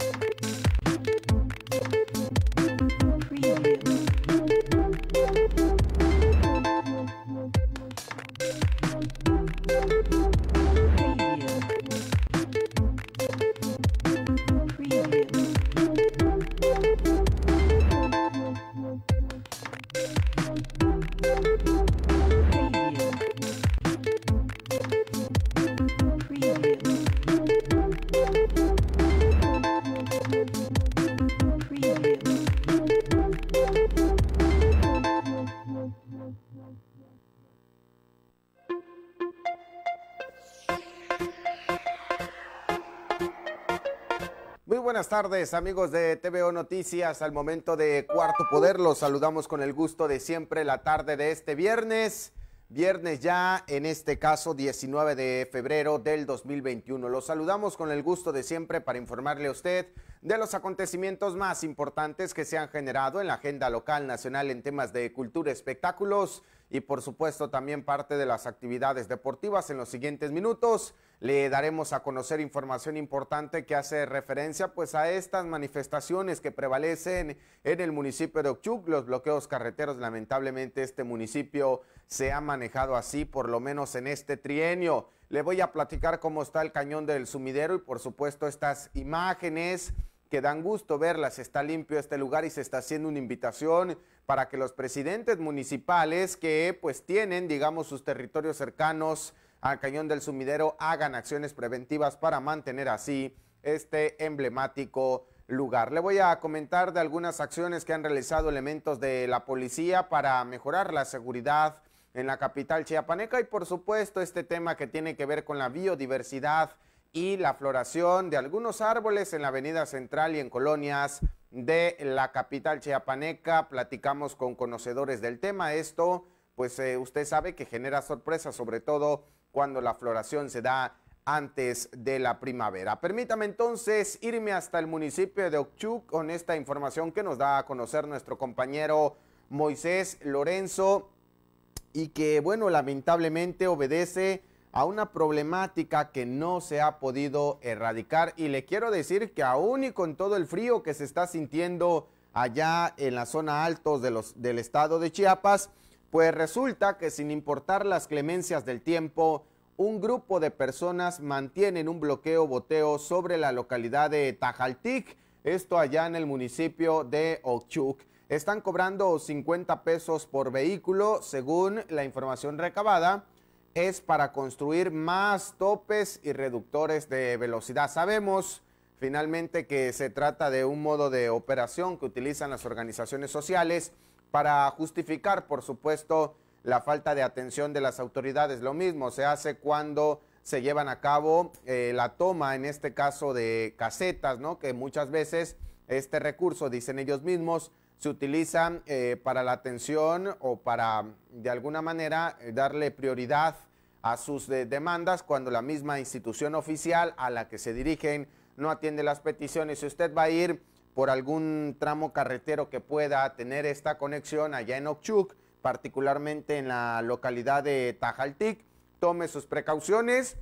Muy buenas tardes, amigos de TVO Noticias. Al momento de Cuarto Poder, los saludamos con el gusto de siempre la tarde de este viernes. Viernes ya, en este caso 19 de febrero del 2021. Los saludamos con el gusto de siempre para informarle a usted de los acontecimientos más importantes que se han generado en la agenda local, nacional en temas de cultura, espectáculos y por supuesto también parte de las actividades deportivas. En los siguientes minutos le daremos a conocer información importante que hace referencia pues a estas manifestaciones que prevalecen en el municipio de Ochuc, los bloqueos carreteros. Lamentablemente este municipio se ha manejado así por lo menos en este trienio. Le voy a platicar cómo está el cañón del Sumidero y por supuesto estas imágenes que dan gusto verlas. Está limpio este lugar y se está haciendo una invitación para que los presidentes municipales que pues tienen, digamos, sus territorios cercanos al cañón del Sumidero hagan acciones preventivas para mantener así este emblemático lugar. Le voy a comentar de algunas acciones que han realizado elementos de la policía para mejorar la seguridad en la capital chiapaneca y por supuesto este tema que tiene que ver con la biodiversidad y la floración de algunos árboles en la avenida central y en colonias de la capital chiapaneca. Platicamos con conocedores del tema. Esto pues usted sabe que genera sorpresas, sobre todo cuando la floración se da antes de la primavera. Permítame entonces irme hasta el municipio de Ochuc con esta información que nos da a conocer nuestro compañero Moisés Lorenzo y que, bueno, lamentablemente obedece a una problemática que no se ha podido erradicar. Y le quiero decir que aún y con todo el frío que se está sintiendo allá en la zona altos del estado de Chiapas, pues resulta que sin importar las clemencias del tiempo, un grupo de personas mantienen un bloqueo-boteo sobre la localidad de Tajaltic, esto allá en el municipio de Ochuc. Están cobrando 50 pesos por vehículo, según la información recabada, es para construir más topes y reductores de velocidad. Sabemos finalmente que se trata de un modo de operación que utilizan las organizaciones sociales para justificar, por supuesto, la falta de atención de las autoridades. Lo mismo se hace cuando se llevan a cabo la toma, en este caso de casetas, ¿no? Que muchas veces este recurso, dicen ellos mismos, se utiliza para la atención o para, de alguna manera, darle prioridad a sus demandas cuando la misma institución oficial a la que se dirigen no atiende las peticiones. Si usted va a ir por algún tramo carretero que pueda tener esta conexión allá en Ochuc, particularmente en la localidad de Tajaltic, tome sus precauciones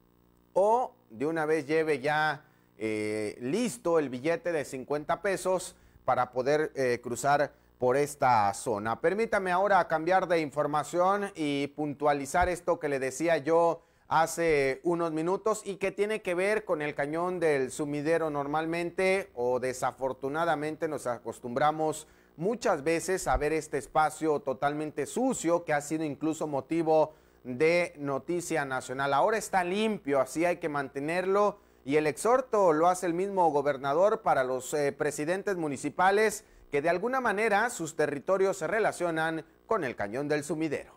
o de una vez lleve ya listo el billete de 50 pesos para poder cruzar por esta zona. Permítame ahora cambiar de información y puntualizar esto que le decía yo hace unos minutos y que tiene que ver con el cañón del Sumidero. Normalmente o desafortunadamente nos acostumbramos muchas veces a ver este espacio totalmente sucio que ha sido incluso motivo de noticia nacional. Ahora está limpio, así hay que mantenerlo y el exhorto lo hace el mismo gobernador para los presidentes municipales que de alguna manera sus territorios se relacionan con el cañón del Sumidero.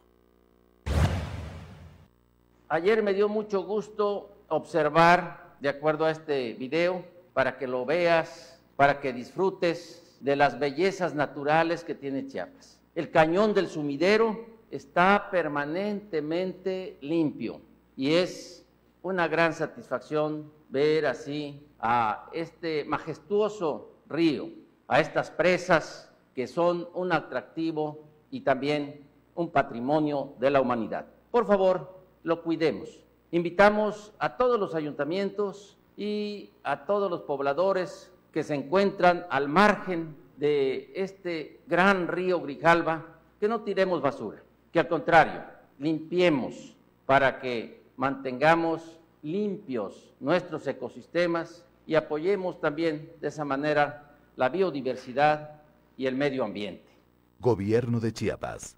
Ayer me dio mucho gusto observar, de acuerdo a este video, para que lo veas, para que disfrutes de las bellezas naturales que tiene Chiapas. El cañón del Sumidero está permanentemente limpio y es una gran satisfacción ver así a este majestuoso río, a estas presas que son un atractivo y también un patrimonio de la humanidad. Por favor, lo cuidemos. Invitamos a todos los ayuntamientos y a todos los pobladores que se encuentran al margen de este gran río Grijalva, que no tiremos basura, que al contrario, limpiemos para que mantengamos limpios nuestros ecosistemas y apoyemos también de esa manera la biodiversidad y el medio ambiente. Gobierno de Chiapas.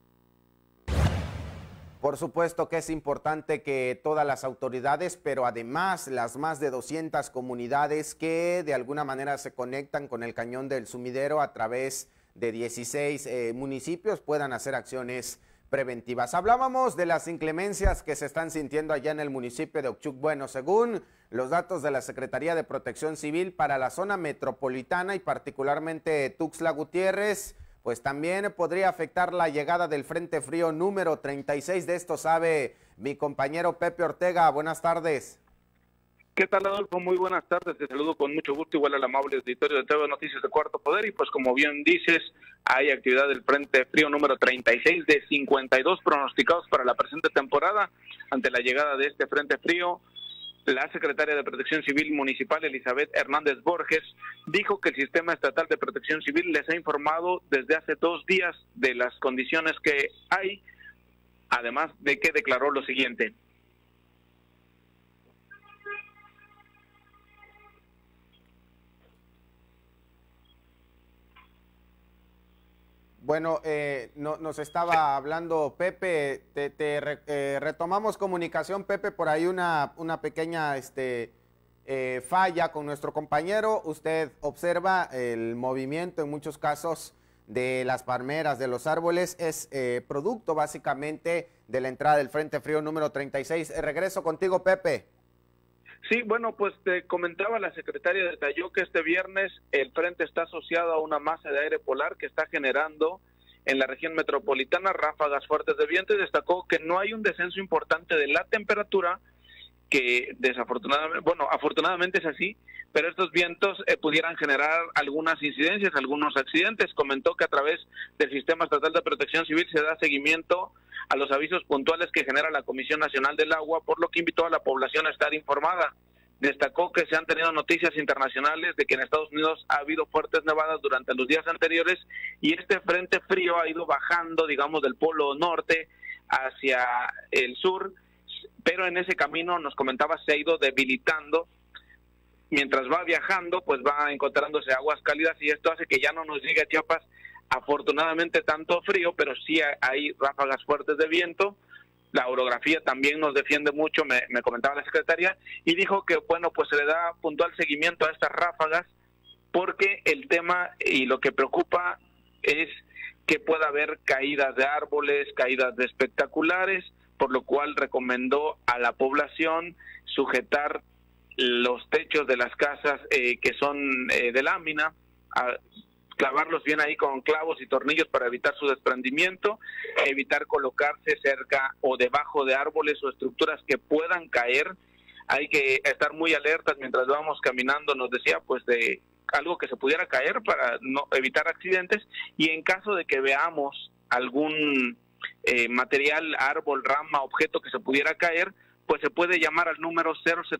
Por supuesto que es importante que todas las autoridades, pero además las más de 200 comunidades que de alguna manera se conectan con el cañón del sumidero a través de 16 municipios puedan hacer acciones preventivas. Hablábamos de las inclemencias que se están sintiendo allá en el municipio de Ochuc. Bueno, según los datos de la Secretaría de Protección Civil para la zona metropolitana y particularmente Tuxtla Gutiérrez, pues también podría afectar la llegada del Frente Frío número 36. De esto sabe mi compañero Pepe Ortega. Buenas tardes. ¿Qué tal, Adolfo? Muy buenas tardes. Te saludo con mucho gusto, igual al amable auditorio de TV Noticias de Cuarto Poder. Y pues como bien dices, hay actividad del Frente Frío número 36 de 52 pronosticados para la presente temporada. Ante la llegada de este Frente Frío, la secretaria de Protección Civil Municipal, Elizabeth Hernández Borges, dijo que el Sistema Estatal de Protección Civil les ha informado desde hace 2 días de las condiciones que hay, además de que declaró lo siguiente. Bueno, nos estaba hablando Pepe, retomamos comunicación, Pepe, por ahí una pequeña falla con nuestro compañero. Usted observa el movimiento en muchos casos de las palmeras, de los árboles, es producto básicamente de la entrada del Frente Frío número 36. Regreso contigo, Pepe. Sí, bueno, pues te comentaba, la secretaria detalló que este viernes el frente está asociado a una masa de aire polar que está generando en la región metropolitana ráfagas fuertes de viento y destacó que no hay un descenso importante de la temperatura, que desafortunadamente, bueno, afortunadamente es así, pero estos vientos pudieran generar algunas incidencias, algunos accidentes. Comentó que a través del Sistema Estatal de Protección Civil se da seguimiento a los avisos puntuales que genera la Comisión Nacional del Agua, por lo que invitó a la población a estar informada. Destacó que se han tenido noticias internacionales de que en Estados Unidos ha habido fuertes nevadas durante los días anteriores y este frente frío ha ido bajando, digamos, del polo norte hacia el sur, pero en ese camino, nos comentaba, se ha ido debilitando. Mientras va viajando, pues va encontrándose aguas cálidas y esto hace que ya no nos llegue a Chiapas afortunadamente tanto frío, pero sí hay ráfagas fuertes de viento. La orografía también nos defiende mucho, me comentaba la secretaria, y dijo que, bueno, pues se le da puntual seguimiento a estas ráfagas porque el tema y lo que preocupa es que pueda haber caídas de árboles, caídas de espectaculares, por lo cual recomendó a la población sujetar los techos de las casas que son de lámina, clavarlos bien ahí con clavos y tornillos para evitar su desprendimiento, evitar colocarse cerca o debajo de árboles o estructuras que puedan caer. Hay que estar muy alertas mientras vamos caminando, nos decía, pues de algo que se pudiera caer para no evitar accidentes, y en caso de que veamos algún material, árbol, rama, objeto que se pudiera caer, pues se puede llamar al número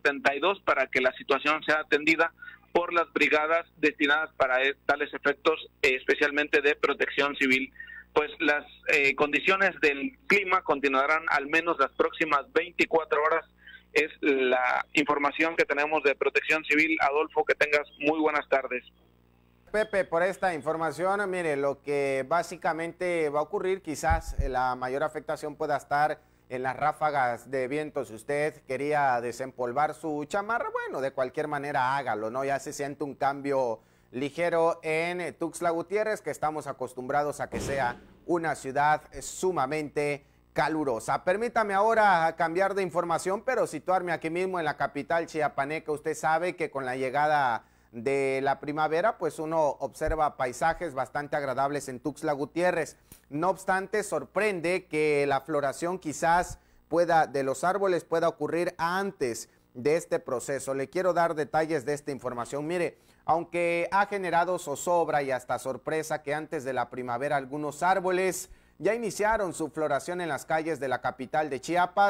072 para que la situación sea atendida por las brigadas destinadas para tales efectos, especialmente de protección civil. Pues las condiciones del clima continuarán al menos las próximas 24 horas. Es la información que tenemos de Protección Civil. Adolfo, que tengas muy buenas tardes. Pepe, por esta información. Mire, lo que básicamente va a ocurrir, quizás la mayor afectación pueda estar en las ráfagas de viento. Si usted quería desempolvar su chamarra, bueno, de cualquier manera hágalo, ¿no? Ya se siente un cambio ligero en Tuxtla Gutiérrez, que estamos acostumbrados a que sea una ciudad sumamente calurosa. Permítame ahora cambiar de información, pero situarme aquí mismo en la capital chiapaneca. Usted sabe que con la llegada de la primavera, pues uno observa paisajes bastante agradables en Tuxtla Gutiérrez. No obstante, sorprende que la floración quizás de los árboles pueda ocurrir antes de este proceso. Le quiero dar detalles de esta información. Mire, aunque ha generado zozobra y hasta sorpresa que antes de la primavera algunos árboles ya iniciaron su floración en las calles de la capital de Chiapas,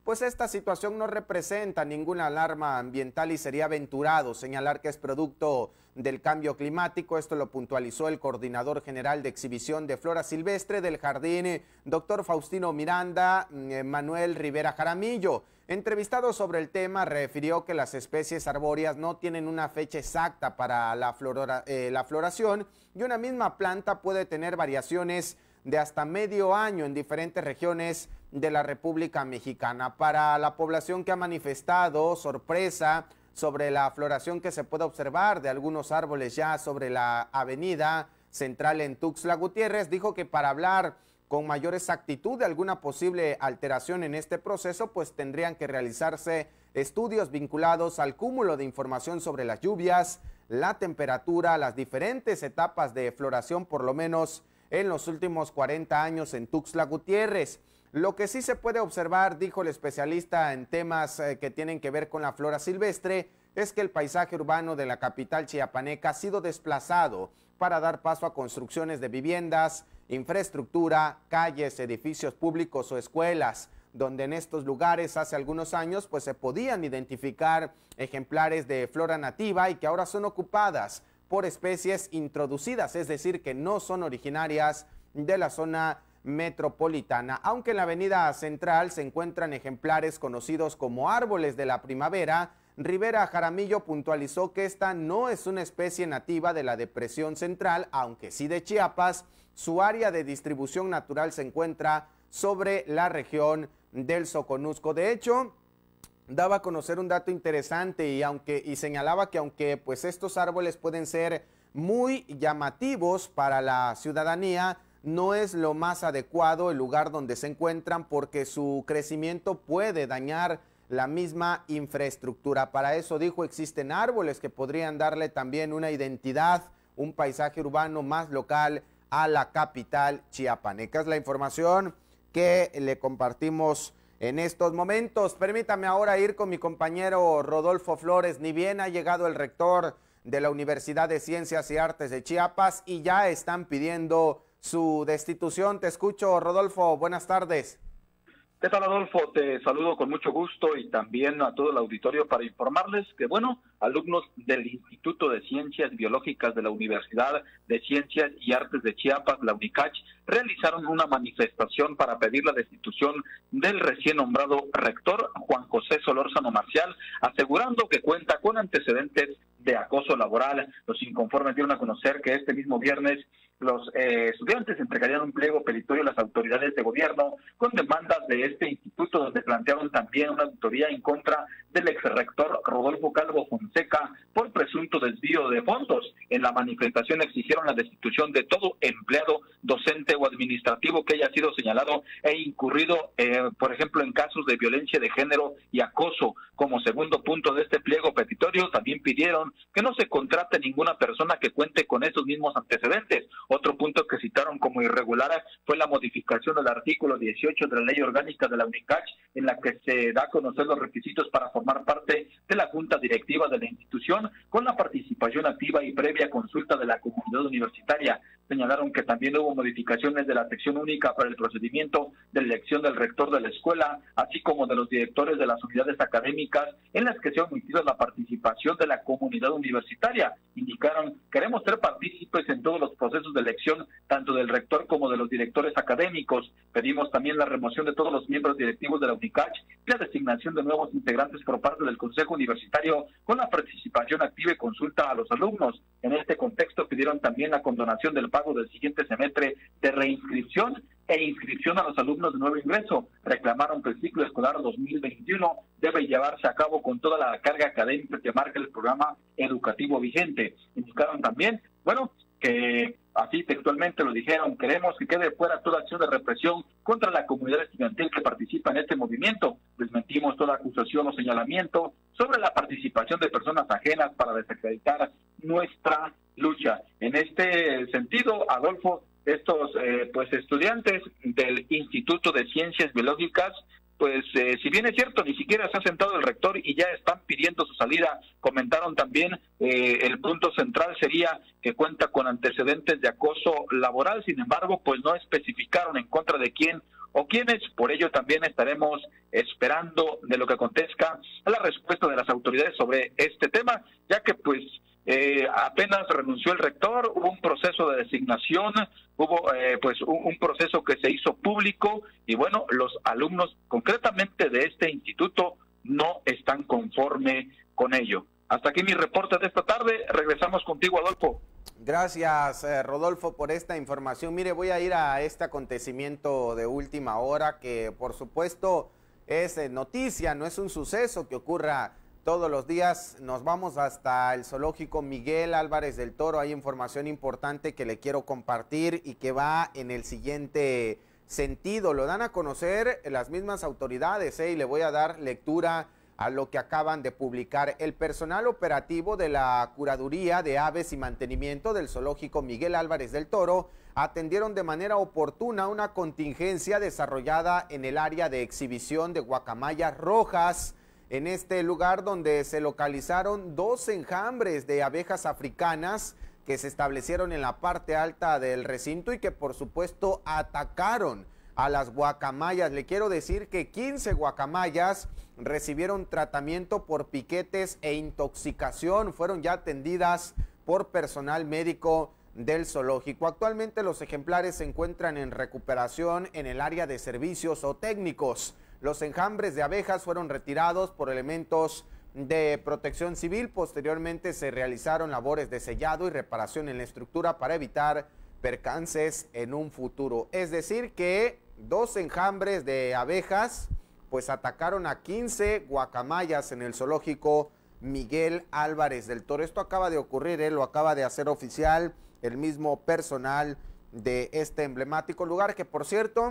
pues esta situación no representa ninguna alarma ambiental y sería aventurado señalar que es producto del cambio climático. Esto lo puntualizó el coordinador general de exhibición de flora silvestre del jardín, doctor Faustino Miranda, Manuel Rivera Jaramillo. Entrevistado sobre el tema, refirió que las especies arbóreas no tienen una fecha exacta para la floración y una misma planta puede tener variaciones de hasta medio año en diferentes regiones de la República Mexicana. Para la población que ha manifestado sorpresa sobre la floración que se puede observar de algunos árboles ya sobre la avenida central en Tuxtla Gutiérrez, dijo que para hablar con mayor exactitud de alguna posible alteración en este proceso, pues tendrían que realizarse estudios vinculados al cúmulo de información sobre las lluvias, la temperatura, las diferentes etapas de floración, por lo menos en los últimos 40 años en Tuxtla Gutiérrez. Lo que sí se puede observar, dijo el especialista en temas que tienen que ver con la flora silvestre, es que el paisaje urbano de la capital chiapaneca ha sido desplazado para dar paso a construcciones de viviendas, infraestructura, calles, edificios públicos o escuelas, donde en estos lugares hace algunos años pues se podían identificar ejemplares de flora nativa y que ahora son ocupadas por especies introducidas, es decir, que no son originarias de la zona metropolitana. Aunque en la avenida central se encuentran ejemplares conocidos como árboles de la primavera, Rivera Jaramillo puntualizó que esta no es una especie nativa de la depresión central, aunque sí de Chiapas. Su área de distribución natural se encuentra sobre la región del Soconusco. De hecho, daba a conocer un dato interesante y señalaba que aunque pues estos árboles pueden ser muy llamativos para la ciudadanía, no es lo más adecuado el lugar donde se encuentran porque su crecimiento puede dañar la misma infraestructura. Para eso, dijo, existen árboles que podrían darle también una identidad, un paisaje urbano más local a la capital chiapaneca. Es la información que le compartimos en estos momentos. Permítame ahora ir con mi compañero Rodolfo Flores. Ni bien ha llegado el rector de la Universidad de Ciencias y Artes de Chiapas y ya están pidiendo su destitución. Te escucho, Rodolfo. Buenas tardes. ¿Qué tal, Adolfo? Te saludo con mucho gusto y también a todo el auditorio para informarles que, bueno, alumnos del Instituto de Ciencias Biológicas de la Universidad de Ciencias y Artes de Chiapas, la UNICACH, realizaron una manifestación para pedir la destitución del recién nombrado rector Juan José Solórzano Marcial, asegurando que cuenta con antecedentes de acoso laboral. Los inconformes dieron a conocer que este mismo viernes los estudiantes entregarían un pliego petitorio a las autoridades de gobierno con demandas de este instituto, donde plantearon también una auditoría en contra del exrector Rodolfo Calvo Fonseca por presunto desvío de fondos. En la manifestación exigieron la destitución de todo empleado docente o administrativo que haya sido señalado e incurrido, por ejemplo, en casos de violencia de género y acoso. Como segundo punto de este pliego petitorio, también pidieron que no se contrate ninguna persona que cuente con esos mismos antecedentes. Otro punto que citaron como irregular fue la modificación del artículo 18 de la Ley Orgánica de la UNICACH, en la que se da a conocer los requisitos para formar parte de la Junta Directiva de la institución, con la participación activa y previa consulta de la comunidad universitaria. Señalaron que también hubo modificaciones de la sección única para el procedimiento de elección del rector de la escuela, así como de los directores de las unidades académicas, en las que se ha omitido la participación de la comunidad universitaria. Indicaron: queremos ser partícipes en todos los procesos de elección, tanto del rector como de los directores académicos. Pedimos también la remoción de todos los miembros directivos de la UNICACH y la designación de nuevos integrantes por parte del Consejo Universitario, con la participación activa y consulta a los alumnos. En este contexto pidieron también la condonación del pago del siguiente semestre de reinscripción e inscripción a los alumnos de nuevo ingreso. Reclamaron que el ciclo escolar 2021 debe llevarse a cabo con toda la carga académica que marca el programa educativo vigente. Indicaron también, bueno, que así textualmente lo dijeron: queremos que quede fuera toda acción de represión contra la comunidad estudiantil que participa en este movimiento. Desmentimos toda acusación o señalamiento sobre la participación de personas ajenas para desacreditar nuestra lucha. En este sentido, Adolfo, estos pues estudiantes del Instituto de Ciencias Biológicas pues si bien es cierto, ni siquiera se ha sentado el rector y ya están pidiendo su salida. Comentaron también el punto central sería que cuenta con antecedentes de acoso laboral, sin embargo, pues no especificaron en contra de quién o quiénes. Por ello también estaremos esperando de lo que acontezca a la respuesta de las autoridades sobre este tema, ya que pues apenas renunció el rector, hubo un proceso de designación, hubo pues un proceso que se hizo público y bueno, los alumnos concretamente de este instituto no están conforme con ello. Hasta aquí mi reporte de esta tarde. Regresamos contigo, Adolfo. Gracias, Rodolfo, por esta información. Mire, voy a ir a este acontecimiento de última hora que, por supuesto, es noticia, no es un suceso que ocurra todos los días. Nos vamos hasta el zoológico Miguel Álvarez del Toro. Hay información importante que le quiero compartir y que va en el siguiente sentido. Lo dan a conocer las mismas autoridades, y le voy a dar lectura a lo que acaban de publicar. El personal operativo de la Curaduría de Aves y Mantenimiento del Zoológico Miguel Álvarez del Toro atendieron de manera oportuna una contingencia desarrollada en el área de exhibición de guacamayas rojas, en este lugar donde se localizaron 2 enjambres de abejas africanas que se establecieron en la parte alta del recinto y que por supuesto atacaron a las guacamayas. Le quiero decir que 15 guacamayas recibieron tratamiento por piquetes e intoxicación, fueron ya atendidas por personal médico del zoológico. Actualmente los ejemplares se encuentran en recuperación en el área de servicios o técnicos. Los enjambres de abejas fueron retirados por elementos de protección civil. Posteriormente se realizaron labores de sellado y reparación en la estructura para evitar percances en un futuro. Es decir que 2 enjambres de abejas pues atacaron a 15 guacamayas en el zoológico Miguel Álvarez del Toro. Esto acaba de ocurrir, lo acaba de hacer oficial el mismo personal de este emblemático lugar, que por cierto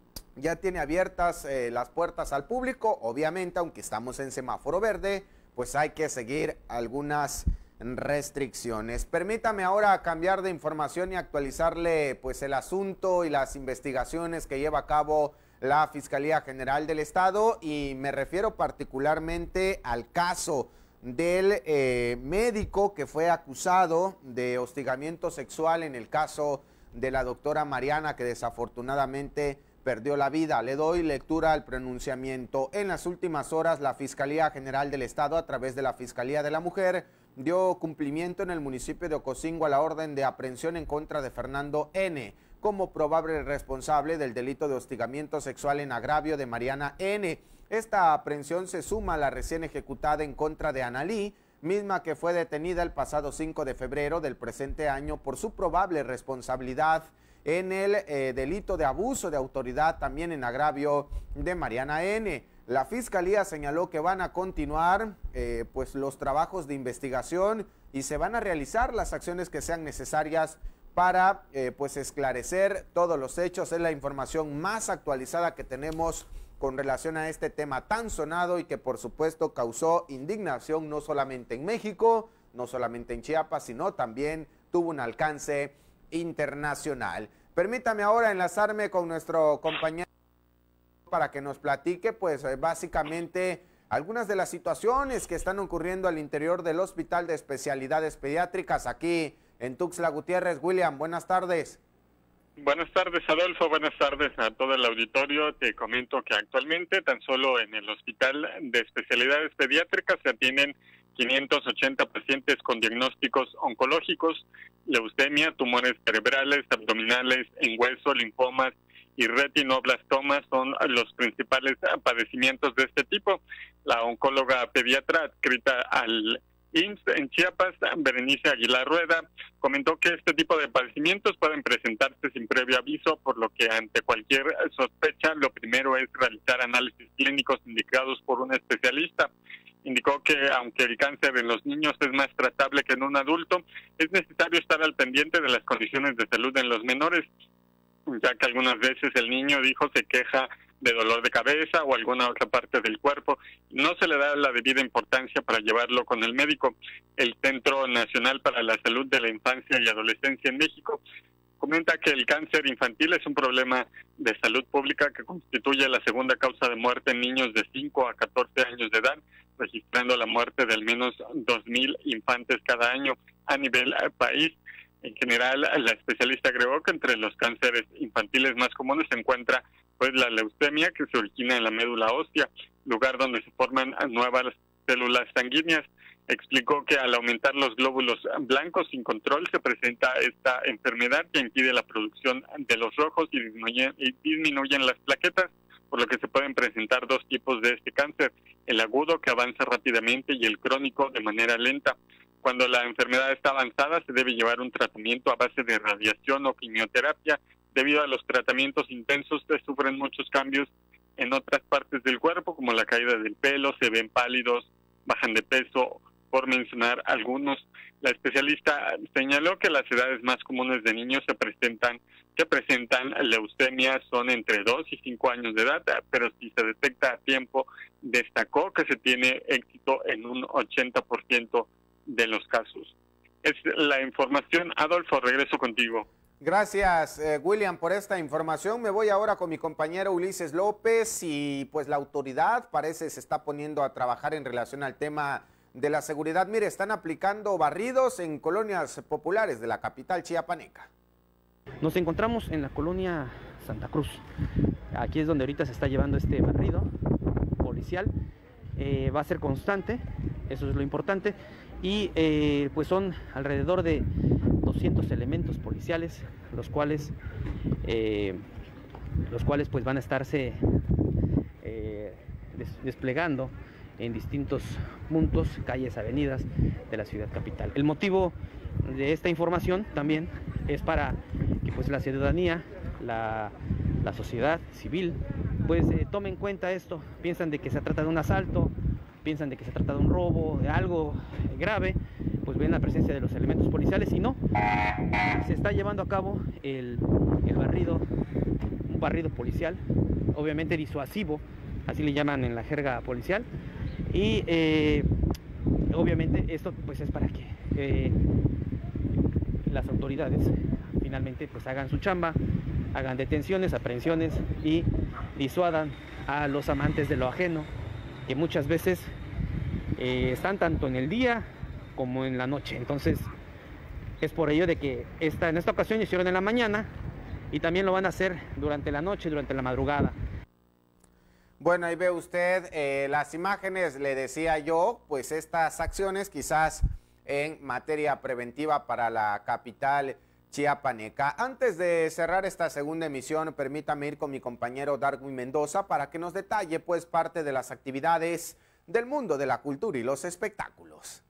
ya tiene abiertas las puertas al público. Obviamente, aunque estamos en semáforo verde, pues hay que seguir algunas restricciones. Permítame ahora cambiar de información y actualizarle pues el asunto y las investigaciones que lleva a cabo la Fiscalía General del Estado, y me refiero particularmente al caso del médico que fue acusado de hostigamiento sexual en el caso de la doctora Mariana, que desafortunadamente perdió la vida. Le doy lectura al pronunciamiento. En las últimas horas, la Fiscalía General del Estado, a través de la Fiscalía de la Mujer, dio cumplimiento en el municipio de Ocosingo a la orden de aprehensión en contra de Fernando N. como probable responsable del delito de hostigamiento sexual en agravio de Mariana N. Esta aprehensión se suma a la recién ejecutada en contra de Analí, misma que fue detenida el pasado 5 de febrero del presente año por su probable responsabilidad en el delito de abuso de autoridad, también en agravio de Mariana N. La Fiscalía señaló que van a continuar pues los trabajos de investigación y se van a realizar las acciones que sean necesarias para pues esclarecer todos los hechos. Es la información más actualizada que tenemos con relación a este tema tan sonado y que por supuesto causó indignación no solamente en México, no solamente en Chiapas, sino también tuvo un alcance internacional. Permítame ahora enlazarme con nuestro compañero para que nos platique pues básicamente algunas de las situaciones que están ocurriendo al interior del Hospital de Especialidades Pediátricas aquí en Tuxtla Gutiérrez. William, buenas tardes. Buenas tardes, Adolfo. Buenas tardes a todo el auditorio. Te comento que actualmente tan solo en el Hospital de Especialidades Pediátricas se atienden 580 pacientes con diagnósticos oncológicos, leucemia, tumores cerebrales, abdominales, en hueso, linfomas y retinoblastomas son los principales padecimientos de este tipo. La oncóloga pediatra adscrita al IMSS en Chiapas, Berenice Aguilar Rueda, comentó que este tipo de padecimientos pueden presentarse sin previo aviso, por lo que ante cualquier sospecha lo primero es realizar análisis clínicos indicados por un especialista. Indicó que aunque el cáncer en los niños es más tratable que en un adulto, es necesario estar al pendiente de las condiciones de salud en los menores, ya que algunas veces el niño, dijo, se queja de dolor de cabeza o alguna otra parte del cuerpo, no se le da la debida importancia para llevarlo con el médico. El Centro Nacional para la Salud de la Infancia y Adolescencia en México Comenta que el cáncer infantil es un problema de salud pública que constituye la segunda causa de muerte en niños de 5 a 14 años de edad, registrando la muerte de al menos 2.000 infantes cada año a nivel país. En general, la especialista agregó que entre los cánceres infantiles más comunes se encuentra pues la leucemia, que se origina en la médula ósea, lugar donde se forman nuevas células sanguíneas. Explicó que al aumentar los glóbulos blancos sin control se presenta esta enfermedad que impide la producción de los rojos y disminuyen las plaquetas, por lo que se pueden presentar dos tipos de este cáncer, el agudo que avanza rápidamente y el crónico de manera lenta. Cuando la enfermedad está avanzada se debe llevar un tratamiento a base de radiación o quimioterapia. Debido a los tratamientos intensos se sufren muchos cambios en otras partes del cuerpo, como la caída del pelo, se ven pálidos, bajan de peso, por mencionar algunos. La especialista señaló que las edades más comunes de niños que presentan leucemia son entre 2 y 5 años de edad, pero si se detecta a tiempo, destacó que se tiene éxito en un 80% de los casos. Es la información. Adolfo, regreso contigo. Gracias, William, por esta información. Me voy ahora con mi compañero Ulises López y pues la autoridad parece se está poniendo a trabajar en relación al tema de la seguridad. Mire, están aplicando barridos en colonias populares de la capital chiapaneca. Nos encontramos en la colonia Santa Cruz. Aquí es donde ahorita se está llevando este barrido policial. Va a ser constante, eso es lo importante. Y pues son alrededor de 200 elementos policiales, los cuales pues van a estarse desplegando en distintos puntos, calles, avenidas de la ciudad capital. El motivo de esta información también es para que pues la ciudadanía, la sociedad civil, pues tome en cuenta esto. Piensan de que se trata de un asalto, piensan de que se trata de un robo, de algo grave, pues ven la presencia de los elementos policiales y no. Se está llevando a cabo un barrido policial, obviamente disuasivo, así le llaman en la jerga policial, y obviamente esto pues es para que las autoridades finalmente pues hagan su chamba, hagan detenciones, aprehensiones y disuadan a los amantes de lo ajeno, que muchas veces están tanto en el día como en la noche. Entonces es por ello de que en esta ocasión hicieron en la mañana y también lo van a hacer durante la noche, durante la madrugada. Bueno, ahí ve usted las imágenes, le decía yo, pues estas acciones quizás en materia preventiva para la capital chiapaneca. Antes de cerrar esta segunda emisión, permítame ir con mi compañero Darwin Mendoza para que nos detalle pues parte de las actividades del mundo de la cultura y los espectáculos.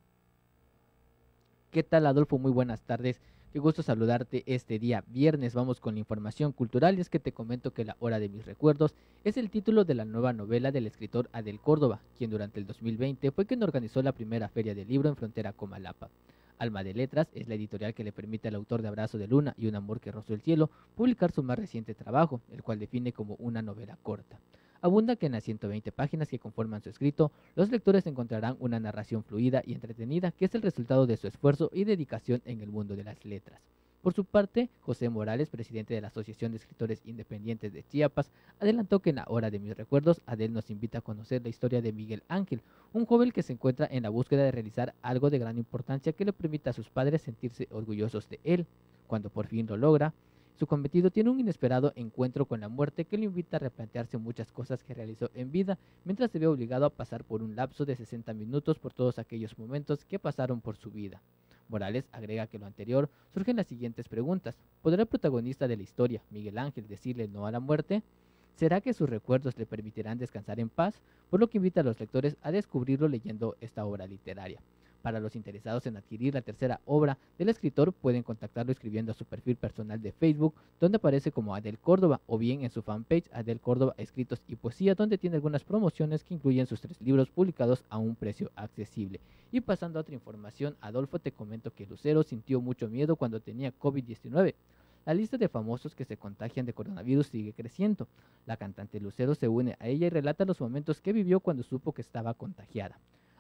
¿Qué tal, Adolfo? Muy buenas tardes. Qué gusto saludarte este día viernes. Vamos con la información cultural y es que te comento que La Hora de mis recuerdos es el título de la nueva novela del escritor Adel Córdoba, quien durante el 2020 fue quien organizó la primera feria del libro en frontera Comalapa. Alma de Letras es la editorial que le permite al autor de Abrazo de Luna y Un amor que rozó el cielo publicar su más reciente trabajo, el cual define como una novela corta. Abunda que en las 120 páginas que conforman su escrito, los lectores encontrarán una narración fluida y entretenida que es el resultado de su esfuerzo y dedicación en el mundo de las letras. Por su parte, José Morales, presidente de la Asociación de Escritores Independientes de Chiapas, adelantó que en La Hora de mis recuerdos, Adel nos invita a conocer la historia de Miguel Ángel, un joven que se encuentra en la búsqueda de realizar algo de gran importancia que le permita a sus padres sentirse orgullosos de él. Cuando por fin lo logra, su cometido tiene un inesperado encuentro con la muerte que lo invita a replantearse muchas cosas que realizó en vida, mientras se ve obligado a pasar por un lapso de 60 minutos por todos aquellos momentos que pasaron por su vida. Morales agrega que lo anterior surgen las siguientes preguntas. ¿Podrá el protagonista de la historia, Miguel Ángel, decirle no a la muerte? ¿Será que sus recuerdos le permitirán descansar en paz? Por lo que invita a los lectores a descubrirlo leyendo esta obra literaria. Para los interesados en adquirir la tercera obra del escritor, pueden contactarlo escribiendo a su perfil personal de Facebook, donde aparece como Adel Córdoba, o bien en su fanpage Adel Córdoba Escritos y Poesía, donde tiene algunas promociones que incluyen sus 3 libros publicados a un precio accesible. Y pasando a otra información, Adolfo, te comento que Lucero sintió mucho miedo cuando tenía COVID-19. La lista de famosos que se contagian de coronavirus sigue creciendo. La cantante Lucero se une a ella y relata los momentos que vivió cuando supo que estaba contagiada.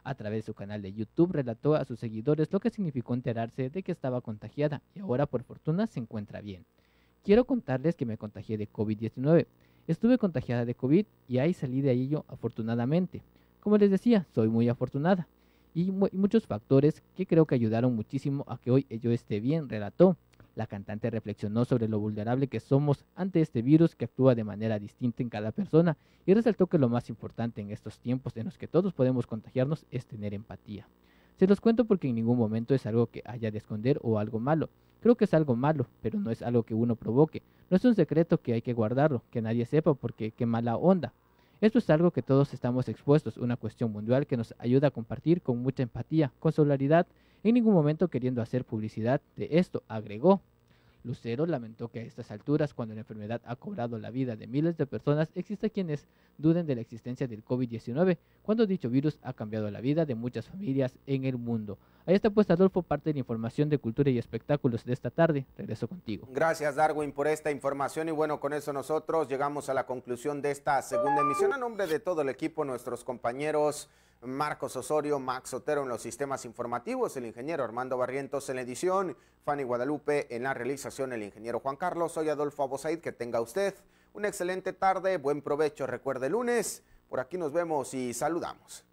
A través de su canal de YouTube relató a sus seguidores lo que significó enterarse de que estaba contagiada y ahora por fortuna se encuentra bien. Quiero contarles que me contagié de COVID-19. Estuve contagiada de COVID y ahí salí de ello afortunadamente. Como les decía, soy muy afortunada. Y muchos factores que creo que ayudaron muchísimo a que hoy yo esté bien, relató. La cantante reflexionó sobre lo vulnerable que somos ante este virus que actúa de manera distinta en cada persona y resaltó que lo más importante en estos tiempos en los que todos podemos contagiarnos es tener empatía. Se los cuento porque en ningún momento es algo que haya de esconder o algo malo. Creo que es algo malo, pero no es algo que uno provoque. No es un secreto que hay que guardarlo, que nadie sepa porque qué mala onda. Esto es algo que todos estamos expuestos, una cuestión mundial que nos ayuda a compartir con mucha empatía, con solidaridad, en ningún momento queriendo hacer publicidad de esto, agregó. Lucero lamentó que a estas alturas, cuando la enfermedad ha cobrado la vida de miles de personas, exista quienes duden de la existencia del COVID-19, cuando dicho virus ha cambiado la vida de muchas familias en el mundo. Ahí está pues, Adolfo, parte de la información de cultura y espectáculos de esta tarde. Regreso contigo. Gracias, Darwin, por esta información y bueno, con eso nosotros llegamos a la conclusión de esta segunda emisión. A nombre de todo el equipo, nuestros compañeros Marcos Osorio, Max Otero en los sistemas informativos, el ingeniero Armando Barrientos en la edición, Fanny Guadalupe en la realización, el ingeniero Juan Carlos. Soy Adolfo Abosaid, que tenga usted una excelente tarde, buen provecho. Recuerde, lunes, por aquí nos vemos y saludamos.